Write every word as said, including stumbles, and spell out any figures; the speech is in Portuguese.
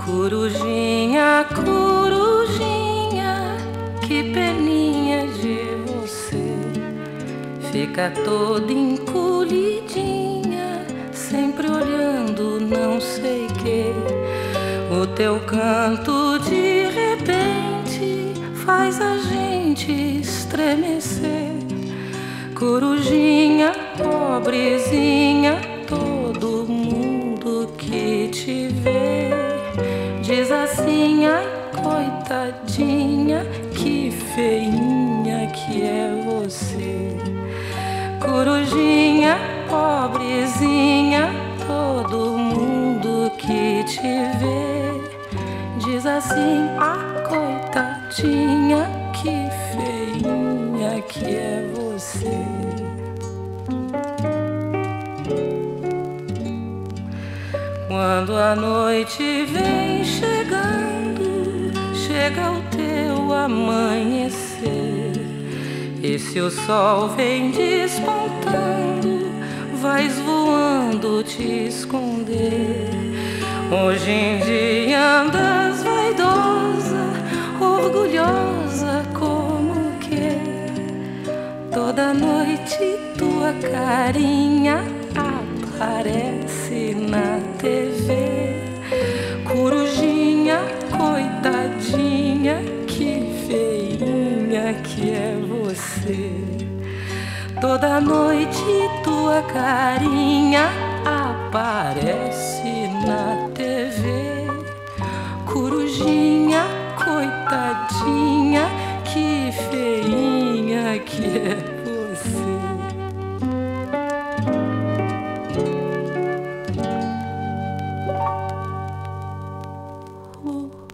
Corujinha, corujinha, que peninha de você. Fica toda encolhidinha, sempre olhando não sei que. O teu canto de repente faz a gente estremecer. Corujinha, pobrezinha, todo mundo que te vê diz assim: ai, coitadinha, que feinha que é você. Corujinha, pobrezinha, todo mundo que te vê diz assim: ah, coitadinha, que feinha que é você. Quando a noite vem chegando, chega o teu amanhecer, e se o sol vem despontando, vais voando te esconder. Hoje em dia andas vaidosa, orgulhosa como que toda noite tua carinha aparece na T V. Corujinha, coitadinha, que feinha que é você. Toda noite tua carinha aparece na T V. Corujinha, coitadinha, que feinha que é você. Oh.